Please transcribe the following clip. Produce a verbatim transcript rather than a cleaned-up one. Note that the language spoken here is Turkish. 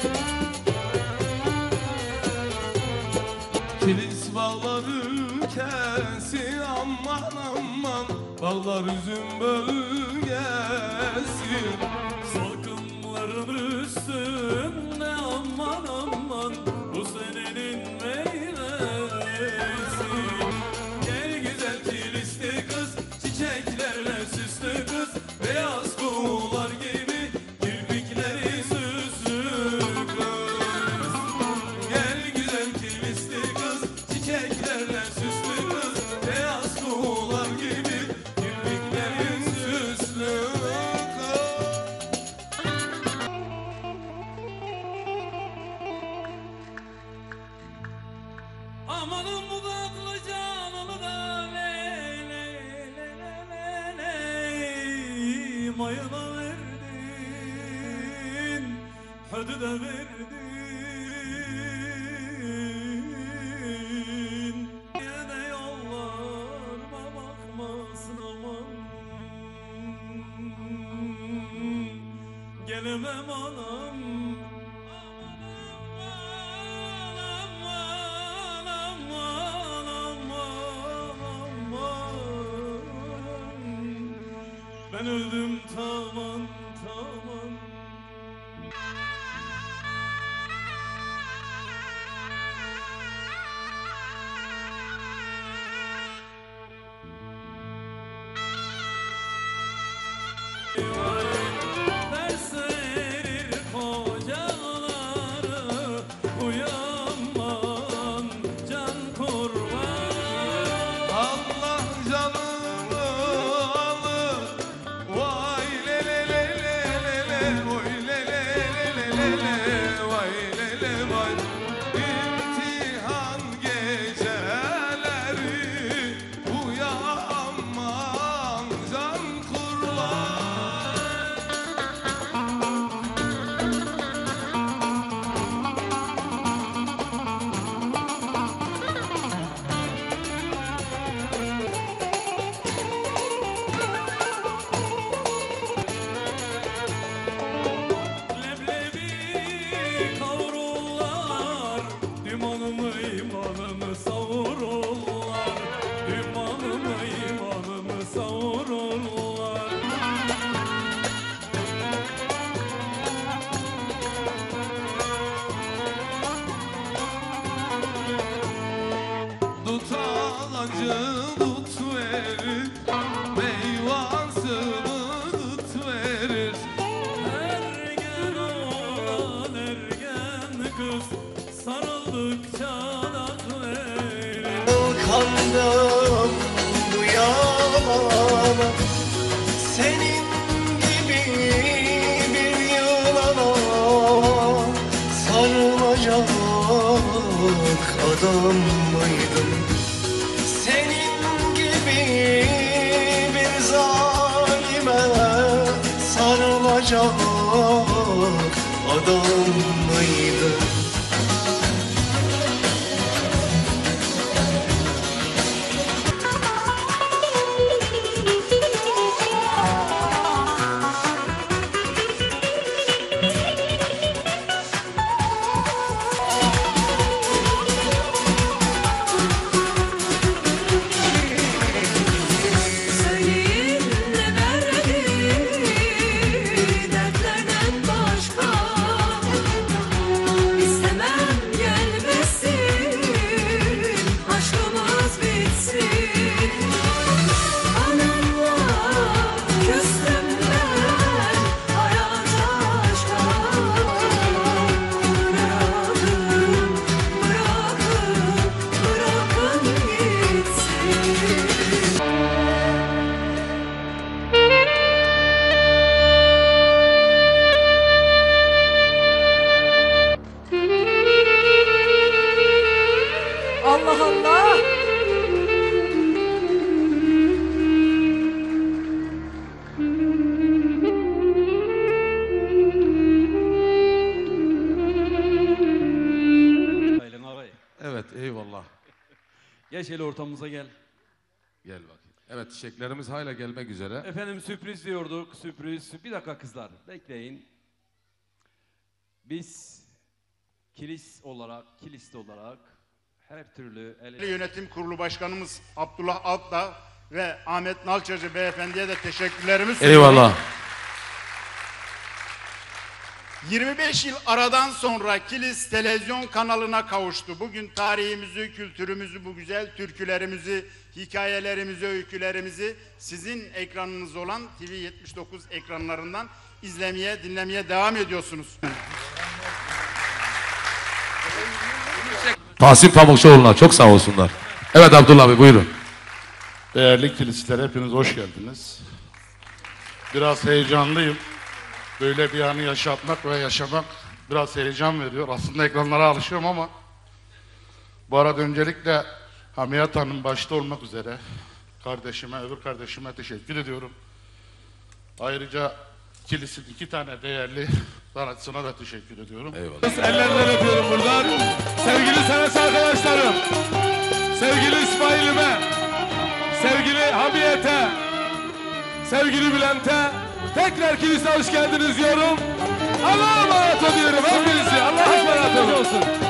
Kilis bağları kesin aman aman, bağlar üzüm bölgesi. Salkımların üstünde aman aman, bu senenin meyvesi. Gel güzel kilisli kız, çiçeklerle süslü kız, beyaz kuğular gibi kirpikleri süslü kız. Gel güzel kilisli kız, çiçeklerle süslü kız, beyaz kuğular gibi kirpikleri süslü kız. Amanın bu tatlı canımı da le le le le le le mayına verdin, hadi de verdin. Yine yollarıma bakmasın aman, gelemem anam. Ben öldüm tamam tamam. Ders verir kocaları, uyanman can kurban. Allah canımı alır, vay le le le le le le, oy le le le le le le, vay le le vay. İmtihan geceleri, uyanman can kurban. Leblebi kavrullar, dümanımı imanımı savururlar, dümanımı imanımı savururlar. Dut ağacı dut verir, meyvasını dut verir. Ergen oğlan ergen kız, sarıldıkça dak verir. Kandım bu yalana, senin gibi bir yılana sarılacak adam mıydım? Senin gibi bir zalime sarılacak adam mıydım? Söyleyin ne derdi, dertlerden başka İstemem gelmesin, aşkımız bitsin. Anamla küstüm ben hayata aşka. Bırakın, bırakın, bırakın gitsin. Allah Allah. Aylin ağabey, Evet, eyvallah. gel şöyle ortamımıza gel. Gel bakayım. Evet, çiçeklerimiz hala gelmek üzere. Efendim sürpriz diyorduk, sürpriz. Bir dakika kızlar, bekleyin. Biz kilis olarak, kiliste olarak her türlü ele... Yönetim Kurulu Başkanımız Abdullah Altdağ ve Ahmet Nalçacı beyefendiye de teşekkürlerimi sunuyorum. Eyvallah. yirmi beş yıl aradan sonra Kilis televizyon kanalına kavuştu. Bugün tarihimizi, kültürümüzü, bu güzel türkülerimizi, hikayelerimizi, öykülerimizi sizin ekranınız olan T V yetmiş dokuz ekranlarından izlemeye, dinlemeye devam ediyorsunuz. Tahsin Pamukçuoğlu'na çok sağ olsunlar. Evet Abdullah Bey buyurun. Değerli kilisler, hepiniz hoş geldiniz. Biraz heyecanlıyım. Böyle bir anı yaşatmak ve yaşamak biraz heyecan veriyor. Aslında ekranlara alışıyorum ama bu arada öncelikle Hamiyet Hanım başta olmak üzere kardeşime, öbür kardeşime teşekkür ediyorum. Ayrıca kilisin iki tane değerli sanatçısına da teşekkür ediyorum. Eyvallah. Ellerinden öpüyorum buradan. Sevgili sanatçı arkadaşlarım, sevgili İsmail'ime, sevgili Hamiyet'e, sevgili Bülent'e tekrar kilise hoş geldiniz diyorum. Allah'a emanet ediyorum hepinizi. Allah'a emanet olun.